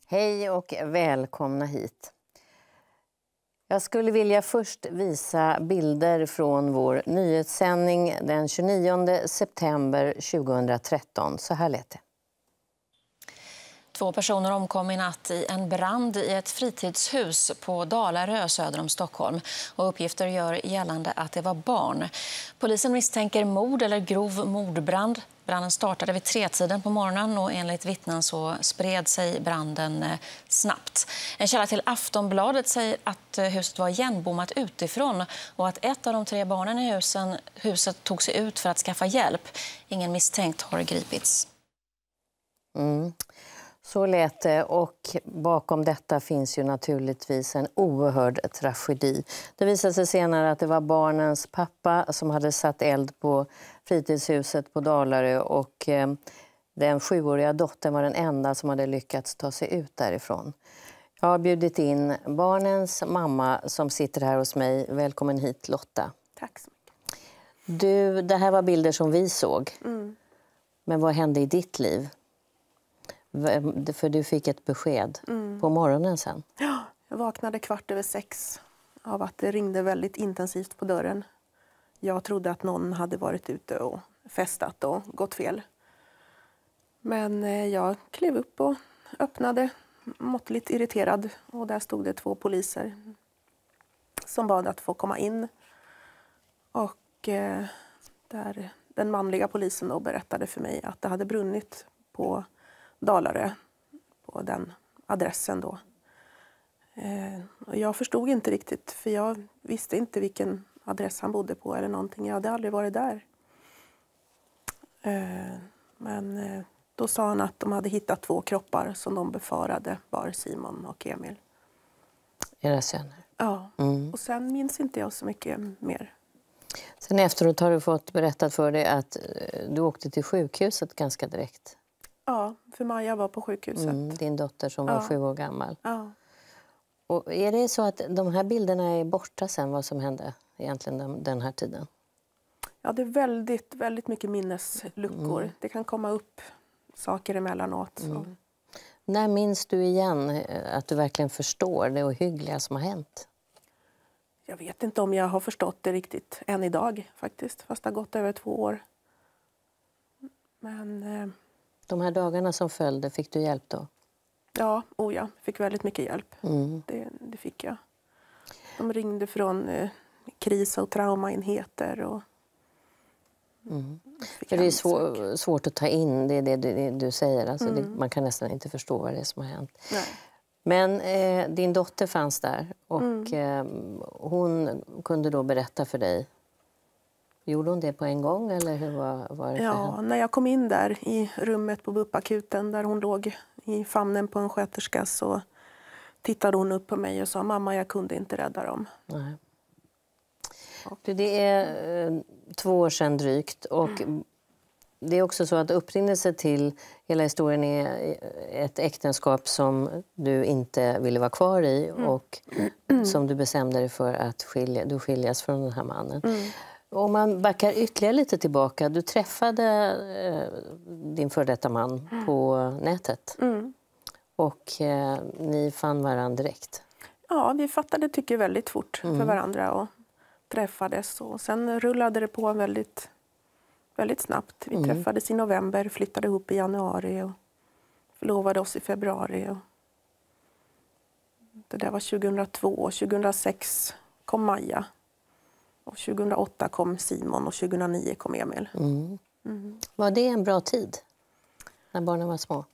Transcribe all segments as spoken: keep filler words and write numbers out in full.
Hej och välkomna hit. Jag skulle vilja först visa bilder från vår nyhetssändning den tjugonionde september tjugohundratretton. Så här lät det. Två personer omkom i natt i en brand i ett fritidshus på Dalarö söder om Stockholm. Och uppgifter gör gällande att det var barn. Polisen misstänker mord eller grov mordbrand. Branden startade vid tretiden på morgonen och enligt vittnen så spred sig branden snabbt. En källa till Aftonbladet säger att huset var igenbommat utifrån och att ett av de tre barnen i husen, huset tog sig ut för att skaffa hjälp. Ingen misstänkt har gripits. Mm. Så lät det, och bakom detta finns ju naturligtvis en oerhörd tragedi. Det visade sig senare att det var barnens pappa som hade satt eld på fritidshuset på Dalarö, och eh, den sjuåriga dottern var den enda som hade lyckats ta sig ut därifrån. Jag har bjudit in barnens mamma som sitter här hos mig. Välkommen hit, Lotta. Tack så mycket. Du, det här var bilder som vi såg. Mm. Men vad hände i ditt liv? För du fick ett besked mm. på morgonen sen. Ja, jag vaknade kvart över sex av att det ringde väldigt intensivt på dörren. Jag trodde att någon hade varit ute och festat och gått fel. Men jag klev upp och öppnade, måttligt irriterad. Och där stod det två poliser som bad att få komma in. Och eh, där den manliga polisen då berättade för mig att det hade brunnit på Dalarö, på den adressen då. Eh, och jag förstod inte riktigt, för jag visste inte vilken adress han bodde på eller någonting. Jag hade aldrig varit där. Eh, men eh, då sa han att de hade hittat två kroppar som de befarade var Simon och Emil. Era söner? Ja, mm. och sen minns inte jag så mycket mer. Sen efteråt har du fått berättat för dig att du åkte till sjukhuset ganska direkt. Ja, för Maja var på sjukhuset. Mm, din dotter som var ja. sju år gammal. Ja. Och är det så att de här bilderna är borta sen, vad som hände egentligen den, den här tiden? Ja, det är väldigt, väldigt mycket minnesluckor. Mm. Det kan komma upp saker emellanåt. Mm. När minns du igen att du verkligen förstår det ohyggliga som har hänt? Jag vet inte om jag har förstått det riktigt än idag faktiskt. Fast det har gått över två år. Men... Eh... De här dagarna som följde, fick du hjälp då? Ja, oh ja, fick väldigt mycket hjälp. Mm. Det, det fick jag. De ringde från eh, kris- och traumaenheter. Och mm. För det är svår, svårt att ta in, det är det du, du säger. Alltså mm. det, man kan nästan inte förstå vad det är som har hänt. Nej. Men eh, din dotter fanns där och mm. eh, hon kunde då berätta för dig. Gjorde hon det på en gång eller hur var, var det för Ja, henne? När jag kom in där i rummet på B U P-akuten där hon låg i famnen på en sköterska, så tittade hon upp på mig och sa: mamma, jag kunde inte rädda dem. Nej. Du, det är eh, två år sedan drygt, och mm. det är också så att upprinnelse till hela historien är ett äktenskap som du inte ville vara kvar i mm. och mm. som du bestämde dig för att skilja, du skiljas från den här mannen. Mm. Om man backar ytterligare lite tillbaka, du träffade eh, din före detta man mm. på nätet mm. och eh, ni fann varandra direkt. Ja, vi fattade tycker väldigt fort mm. för varandra och träffades, och sen rullade det på väldigt, väldigt snabbt. Vi mm. träffades i november, flyttade ihop i januari och förlovade oss i februari. Och det där var tjugohundratvå, tjugohundrasex kom Maja. Och tjugohundraåtta kom Simon och tjugohundranio kom Emil. Mm. Mm. Var det en bra tid när barnen var små?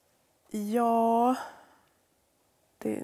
Ja, det,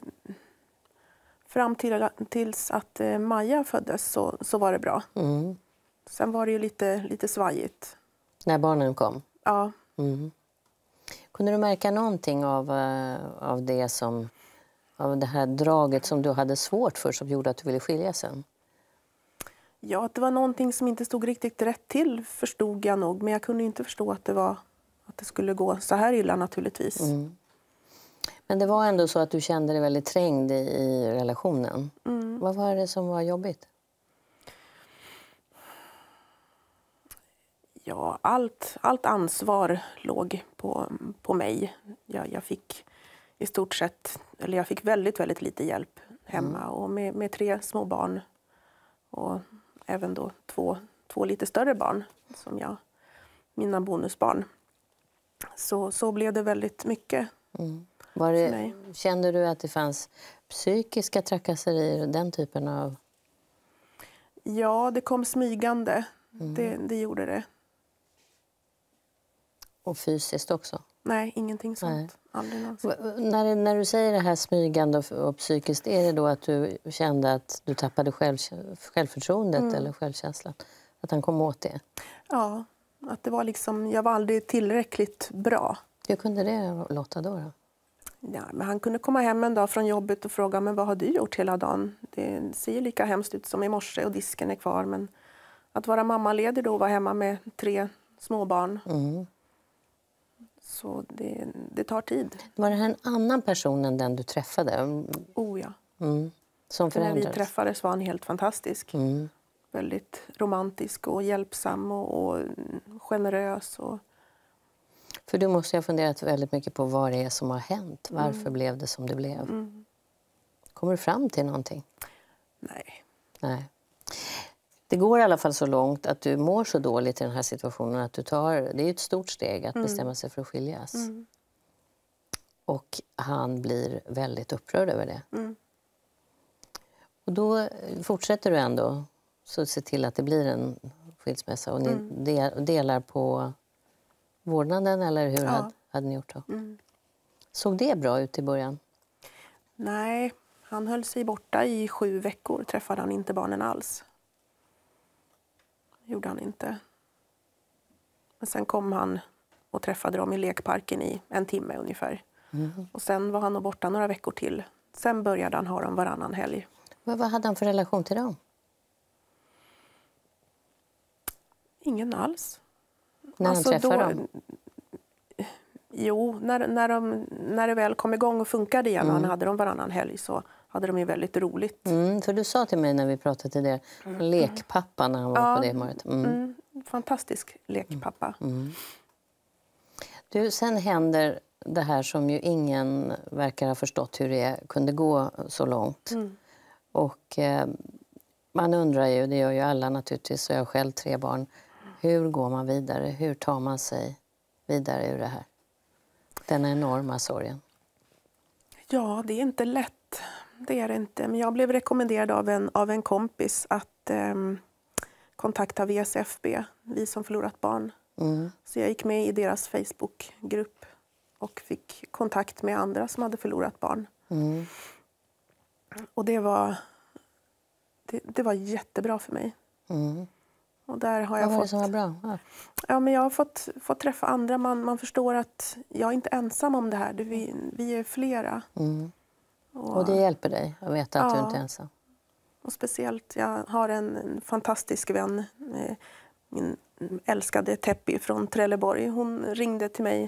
fram till, tills att eh, Maja föddes så, så var det bra. Mm. Sen var det ju lite, lite svajigt. När barnen kom? Ja. Mm. Kunde du märka någonting av, uh, av det som, av det här draget som du hade svårt för, som gjorde att du ville skilja sen? Ja, att det var någonting som inte stod riktigt rätt till förstod jag nog. Men jag kunde inte förstå att det, var, att det skulle gå så här illa naturligtvis. Mm. Men det var ändå så att du kände dig väldigt trängd i, i relationen. Mm. Vad var det som var jobbigt? Ja, allt, allt ansvar låg på, på mig. Jag, jag, fick, i stort sett, eller jag fick väldigt, väldigt lite hjälp hemma. Mm. Och med, med tre små barn och även då två, två lite större barn som jag, mina bonusbarn. Så, så blev det väldigt mycket. Mm. Var det, kände du att det fanns psykiska trakasserier, den typen av... Ja, det kom smygande. Mm. Det, det gjorde det. Och fysiskt också? Nej, ingenting sånt. Nej. Aldrig någonsin. När, när du säger det här smygande och, och psykiskt, är det då att du kände att du tappade själv, självförtroendet mm. eller självkänslan? Att han kom åt det? Ja, att det var liksom, jag var aldrig tillräckligt bra. Hur kunde det låta då? då? Ja, men han kunde komma hem en dag från jobbet och fråga, men vad har du gjort hela dagen? Det ser lika hemskt ut som i morse och disken är kvar. Men att vara mammaledig då och vara hemma med tre småbarn. Mm. Så det, det tar tid. Var det här en annan person än den du träffade? Oh ja. Mm. Som förändrades? När vi träffades var han helt fantastisk. Mm. Väldigt romantisk och hjälpsam och, och generös. Och... För du måste ha funderat väldigt mycket på vad det är som har hänt. Varför mm. blev det som det blev? Mm. Kommer du fram till någonting? Nej. Nej. Det går i alla fall så långt att du mår så dåligt i den här situationen att du tar... Det är ett stort steg att mm. bestämma sig för att skiljas. Mm. Och han blir väldigt upprörd över det. Mm. Och då fortsätter du ändå så se till att det blir en skilsmässa. Och ni mm. del, delar på vårdnaden, eller hur ja. hade, hade ni gjort då? Mm. Såg det bra ut i början? Nej, han höll sig borta i sju veckor. Träffade han inte barnen alls. Gjorde han inte. Men sen kom han och träffade dem i lekparken i en timme ungefär. Mm. Och sen var han borta några veckor till. Sen började han ha dem varannan helg. Men vad hade han för relation till dem? Ingen alls. När han alltså träffade då, dem? Jo, när, när, de, när det väl kom igång och funkade igen, mm. han hade dem varannan helg, så hade de ju väldigt roligt. Mm, för du sa till mig när vi pratade till det, mm. lekpappa när han var ja, på det mordet. Mm. Mm, fantastisk lekpappa. Mm. Du, sen händer det här som ju ingen verkar ha förstått hur det kunde gå så långt. Mm. Och eh, man undrar ju, det gör ju alla naturligtvis, och jag har själv tre barn. Hur går man vidare? Hur tar man sig vidare ur det här? Den enorma sorgen. Ja, det är inte lätt. Det är det inte. Men jag blev rekommenderad av en, av en kompis att eh, kontakta V S F B, Vi som förlorat barn. Mm. Så jag gick med i deras Facebookgrupp och fick kontakt med andra som hade förlorat barn. Mm. Och det var, det, det var jättebra för mig. Mm. Och där har jag Vad var fått, det som var bra? Ja. Ja, men jag har fått, fått träffa andra. Man, man förstår att jag är inte ensam om det här. Vi, vi är flera. Mm. Och, och det hjälper dig att veta att ja, du inte är ensam? Och speciellt, jag har en, en fantastisk vän. Eh, min älskade Teppi från Trelleborg. Hon ringde till mig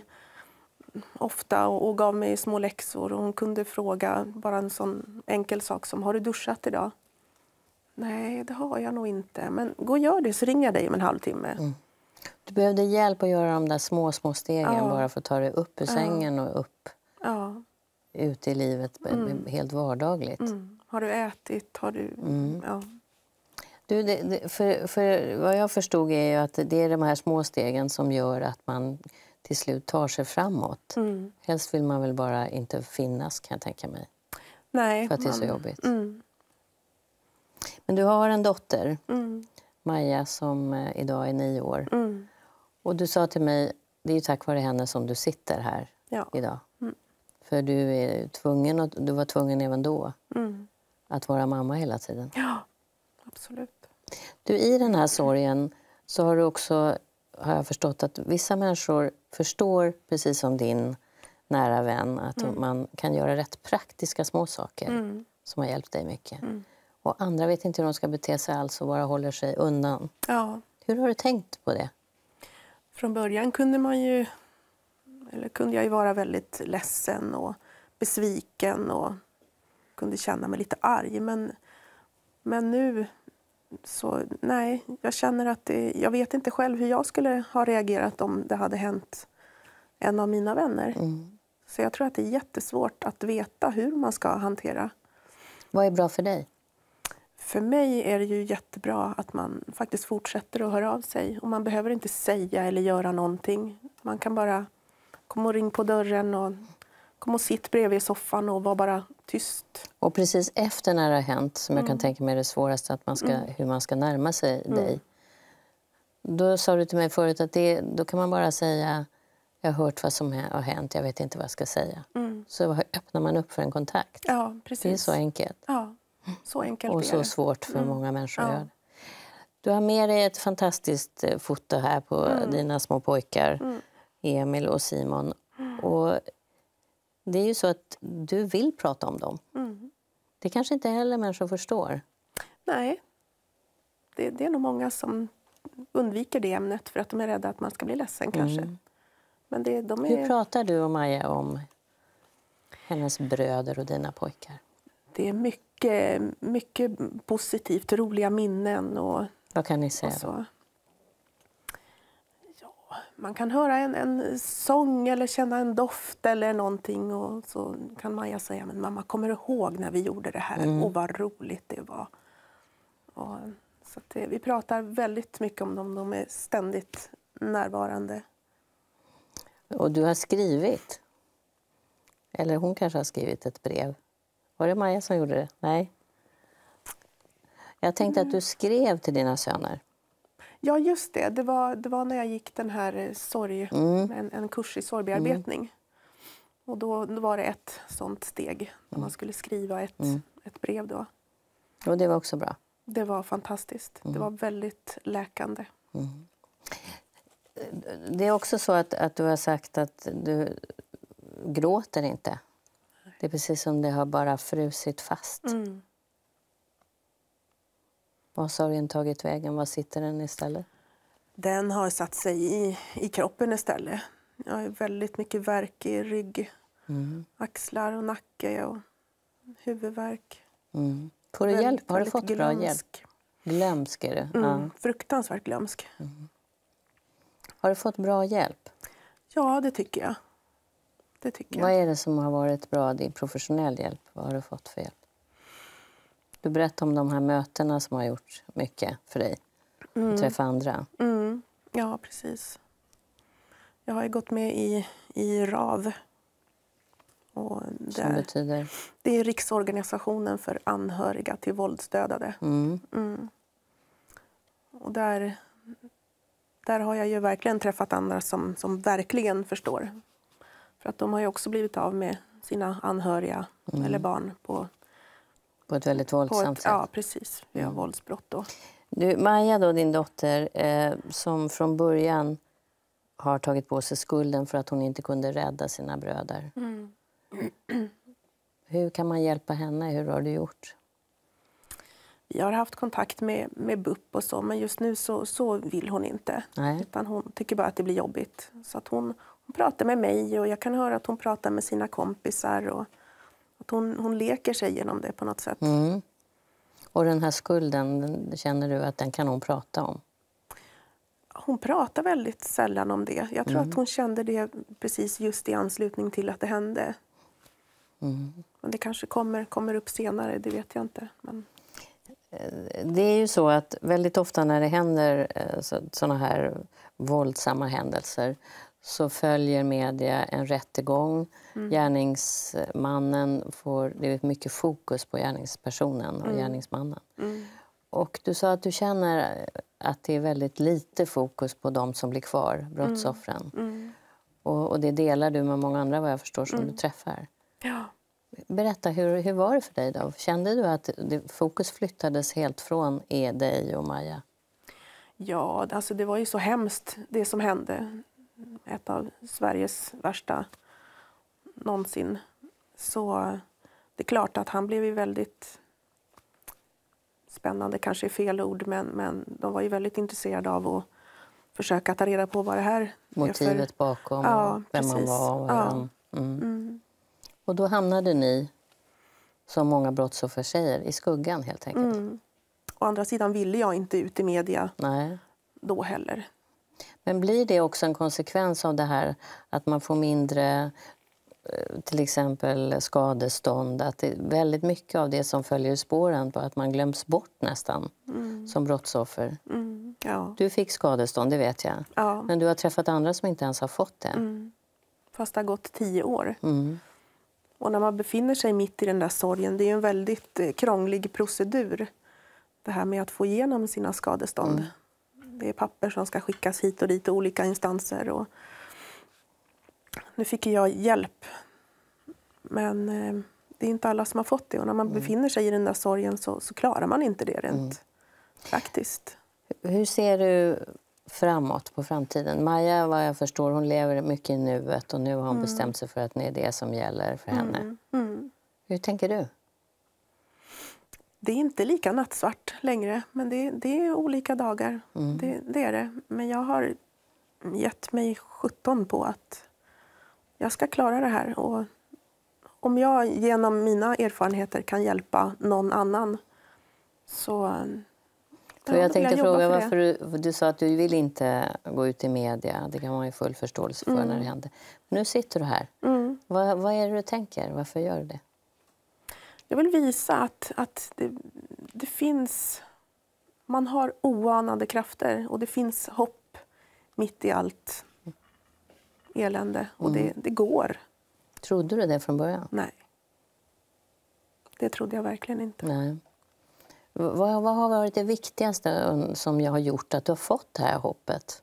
ofta och, och gav mig små läxor. Och hon kunde fråga bara en sån enkel sak som, har du duschat idag? Nej, det har jag nog inte. Men gå och gör det, så ringer jag dig om en halvtimme. Mm. Du behövde hjälp att göra de där små, små stegen. Ja. Bara för att ta dig upp ur ja. sängen och upp ja. ut i livet. Mm. Helt vardagligt. Mm. Har du ätit? Har du... Mm. Ja. Du, det, det, för, för vad jag förstod är ju att det är de här små stegen som gör att man till slut tar sig framåt. Mm. Helst vill man väl bara inte finnas, kan jag tänka mig. Nej. För att det är så man... jobbigt. Mm. Men du har en dotter, mm. Maja, som eh, idag är nio år. Mm. Och du sa till mig, det är ju tack vare henne som du sitter här ja. idag. Mm. För du är tvungen, och du var tvungen även då, mm. att vara mamma hela tiden. Ja, absolut. Du, i den här sorgen så har du också, har jag förstått, att vissa människor förstår, precis som din nära vän, att mm. man kan göra rätt praktiska små saker mm. som har hjälpt dig mycket. Mm. Och andra vet inte hur de ska bete sig alls och bara håller sig undan. Ja. Hur har du tänkt på det? Från början kunde man ju, eller kunde jag ju vara väldigt ledsen och besviken och kunde känna mig lite arg. Men, men nu så, nej, jag känner att det, jag vet inte själv hur jag skulle ha reagerat om det hade hänt en av mina vänner. Mm. Så jag tror att det är jättesvårt att veta hur man ska hantera. Vad är bra för dig? För mig är det ju jättebra att man faktiskt fortsätter att höra av sig. Och man behöver inte säga eller göra någonting. Man kan bara komma och ringa på dörren och komma och sitta bredvid i soffan och vara bara tyst. Och precis efter när det har hänt, som jag kan Mm. tänka mig är det svåraste, att man ska, Mm. hur man ska närma sig Mm. dig. Då sa du till mig förut att det, då kan man bara säga, jag har hört vad som har hänt, jag vet inte vad jag ska säga. Mm. Så öppnar man upp för en kontakt. Ja, precis. Det är så enkelt. Ja, så enkelt Och är så det. svårt för Mm. många människor att Ja. göra det. Du har med dig ett fantastiskt eh, foto här på Mm. dina små pojkar, Mm. Emil och Simon. Och det är ju så att du vill prata om dem. Mm. Det kanske inte heller människor förstår. Nej, det, det är nog många som undviker det ämnet för att de är rädda att man ska bli ledsen kanske. Mm. Men det, de är, Hur pratar du och Maja om hennes bröder och dina pojkar? det är mycket, mycket positivt, roliga minnen och, Vad kan ni och säga? så. Ja, man kan höra en, en sång eller känna en doft eller någonting och så kan Maja säga, men mamma, kommer du ihåg när vi gjorde det här? Mm. Och vad roligt det var. Och, så att det, vi pratar väldigt mycket om dem, de är ständigt närvarande. Och du har skrivit, eller hon kanske har skrivit ett brev. Var det Maja som gjorde det? Nej. Jag tänkte att du skrev till dina söner. Ja, just det. Det var, det var när jag gick den här eh, sorg, Mm. en, en kurs i sorgbearbetning. Och då, då var det ett sånt steg när man skulle skriva ett, Mm. ett brev då. Och det var också bra. Det var fantastiskt. Det var väldigt läkande. Det är också så att, att du har sagt att du gråter inte. Det är precis som det har bara frusit fast. Mm. Vad har sorgen tagit vägen? Vad sitter den istället? Den har satt sig i, i kroppen istället. Jag har väldigt mycket värk i rygg, Mm. axlar och nacke och huvudvärk. Mm. Får du Väldigt, hjälp? Har du väldigt fått bra hjälp? glömsk. Glömsk är du. Mm. Ja. Fruktansvärt glömsk. Har du fått bra hjälp? Ja, det tycker jag. Det tycker Vad jag. är det som har varit bra? Din professionell hjälp? Vad har du fått för hjälp? Du berättade om de här mötena som har gjort mycket för dig. Att träffa andra. Mm. Ja, precis. Jag har ju gått med i, i R A V. Och Som där, betyder... det är Riksorganisationen för anhöriga till våldsdödade. Mm. Mm. Och där, där har jag ju verkligen träffat andra som, som verkligen förstår. För att de har ju också blivit av med sina anhöriga eller barn på, På ett väldigt på våldsamt ett, sätt. ja, precis. Vi har våldsbrott då. Du, Maja, då, din dotter, eh, som från början har tagit på sig skulden för att hon inte kunde rädda sina bröder. Mm. Hur kan man hjälpa henne? Hur har du gjort? Vi har haft kontakt med, med B U P och så, men just nu så, så vill hon inte. Nej. Utan hon tycker bara att det blir jobbigt. Så att hon, hon pratar med mig och jag kan höra att hon pratar med sina kompisar. Och att hon, hon leker sig genom det på något sätt. Mm. Och den här skulden, den, känner du att den kan hon prata om? Hon pratar väldigt sällan om det. Jag tror Mm. att hon kände det precis just i anslutning till att det hände. Mm. Men det kanske kommer, kommer upp senare, det vet jag inte. Men... Det är ju så att väldigt ofta när det händer sådana här våldsamma händelser så följer media en rättegång. Mm. Gärningsmannen får, det är mycket fokus på gärningspersonen och mm. gärningsmannen. Mm. Och du sa att du känner att det är väldigt lite fokus på de som blir kvar, brottsoffren. Mm. Mm. Och, och det delar du med många andra vad jag förstår som mm. du träffar. Ja. Berätta, hur, hur var det för dig då? Kände du att det, fokus flyttades helt från er, dig och Maja? Ja, alltså det var ju så hemskt det som hände. Ett av Sveriges värsta någonsin. Så det är klart att han blev ju väldigt spännande, kanske är fel ord, men, men de var ju väldigt intresserade av att försöka ta reda på vad det här motivet är för... bakom, ja, vem precis. man var. Och, ja. mm. Mm. och då hamnade ni, som många brottsoffer säger, i skuggan helt enkelt. Mm. Å andra sidan ville jag inte ut i media Nej. då heller. Men blir det också en konsekvens av det här att man får mindre till exempel skadestånd, att det är väldigt mycket av det som följer i spåren på att man glöms bort nästan mm. som brottsoffer. Mm. Ja. Du fick skadestånd, det vet jag. Ja. Men du har träffat andra som inte ens har fått det. Mm. Fast det har gått tio år. Mm. Och när man befinner sig mitt i den där sorgen, det är en väldigt eh, krånglig procedur. Det här med att få igenom sina skadestånd. Mm. Det är papper som ska skickas hit och dit och olika instanser. Och nu fick jag hjälp. Men eh, det är inte alla som har fått det. Och när man mm. befinner sig i den där sorgen så, så klarar man inte det rent mm. praktiskt. Hur ser du framåt på framtiden? Maja, vad jag förstår, hon lever mycket i nuet och nu har hon mm. bestämt sig för att det är det som gäller för henne. Mm. Mm. Hur tänker du? Det är inte lika nattsvart längre, men det, det är olika dagar. Mm. Det, det är det. Men jag har gett mig sjutton på att jag ska klara det här. Och om jag genom mina erfarenheter kan hjälpa någon annan så... För jag tänkte jag fråga varför du, du sa att du vill inte gå ut i media. Det kan man ju full förståelse för mm. när det händer. Men nu sitter du här. Mm. Vad, vad är det du tänker? Varför gör du det? Jag vill visa att, att det, det finns... Man har oanade krafter och det finns hopp mitt i allt elände. Och mm. det, det går. Trodde du det från början? Nej. Det trodde jag verkligen inte. Nej. Vad, vad har varit det viktigaste som jag har gjort att du har fått det här hoppet?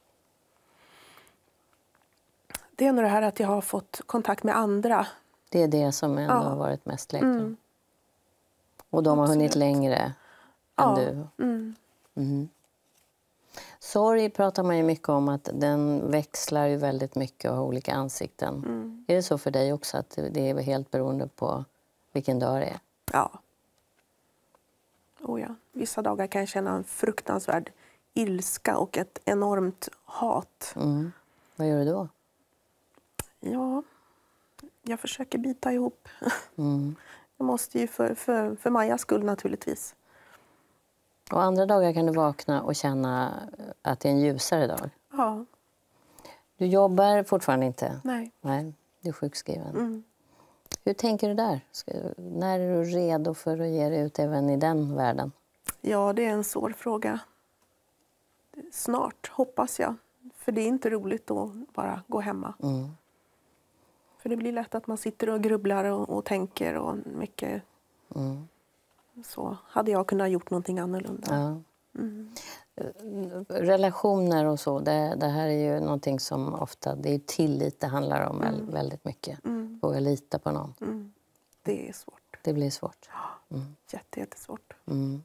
Det är nog det här att jag har fått kontakt med andra. Det är det som ändå ja. har varit mest läckert. Mm. Och de har Absolut. hunnit längre ja. än du. Mm. Mm. Sorg pratar man ju mycket om att den växlar ju väldigt mycket och har olika ansikten. Mm. Är det så för dig också att det är helt beroende på vilken dag det är? Ja. Oh ja. Vissa dagar kan jag känna en fruktansvärd ilska och ett enormt hat. Mm. Vad gör du då? Ja, jag försöker bita ihop. Mm. Jag måste ju för, för, för Majas skull naturligtvis. Och andra dagar kan du vakna och känna att det är en ljusare dag? Ja. Du jobbar fortfarande inte? Nej. Nej, du är sjukskriven. Mm. Hur tänker du där? Ska, när är du redo för att ge dig ut även i den världen? Ja, det är en svår fråga. Snart, hoppas jag. För det är inte roligt att bara gå hemma. Mm. För det blir lätt att man sitter och grubblar och, och tänker och mycket. Mm. Så hade jag kunnat gjort någonting annorlunda. Ja. Mm. Relationer och så, det, det här är ju någonting som ofta, det är tillit det handlar om mm. väldigt mycket. Mm. Våga lita på någon. Mm. Det är svårt. Det blir svårt. Mm. Jätte, jättesvårt. Mm.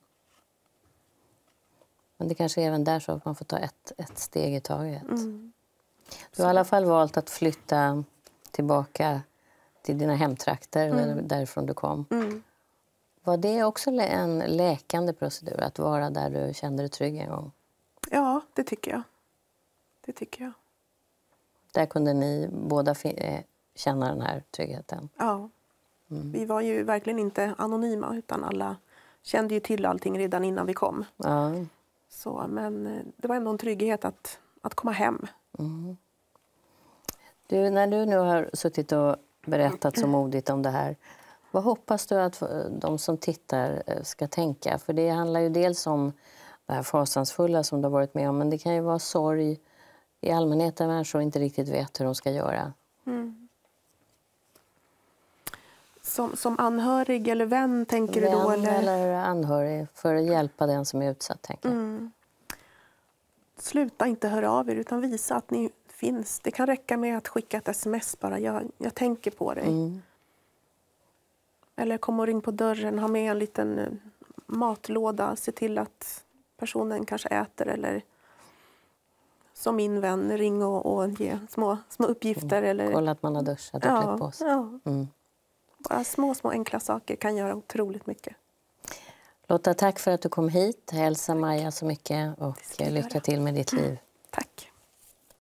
Men det kanske är även där så att man får ta ett, ett steg i taget. Mm. Du har i alla fall valt att flytta tillbaka till dina hemtrakter mm. eller därifrån du kom. Mm. Var det också en läkande procedur att vara där du kände dig trygg en gång? Ja, det tycker jag. Det tycker jag. Där kunde ni båda känna den här tryggheten? Ja. Mm. Vi var ju verkligen inte anonyma utan alla kände ju till allting redan innan vi kom. Ja. Så, men det var ändå en trygghet att, att komma hem. Mm. Du, när du nu har suttit och berättat så modigt om det här, vad hoppas du att de som tittar ska tänka? För det handlar ju dels om det här fasansfulla som du har varit med om, men det kan ju vara sorg i allmänhet där människor inte riktigt vet hur de ska göra. Mm. Som, som anhörig eller vän, tänker vän du då? Eller? eller anhörig, för att hjälpa den som är utsatt, tänker jag. Mm. Sluta inte höra av er, utan visa att ni finns. Det kan räcka med att skicka ett sms bara. Jag, jag tänker på dig. Mm. Eller kom och ring på dörren. Ha med en liten matlåda. Se till att personen kanske äter. Eller som min vän, ring och, och ge små, små uppgifter. Mm. Eller... Kolla att man har duschat och ja, klätt på sig. Ja. Mm. Bara små, små enkla saker kan göra otroligt mycket. Lotta, tack för att du kom hit. Hälsa Maja så mycket och lycka till med ditt liv.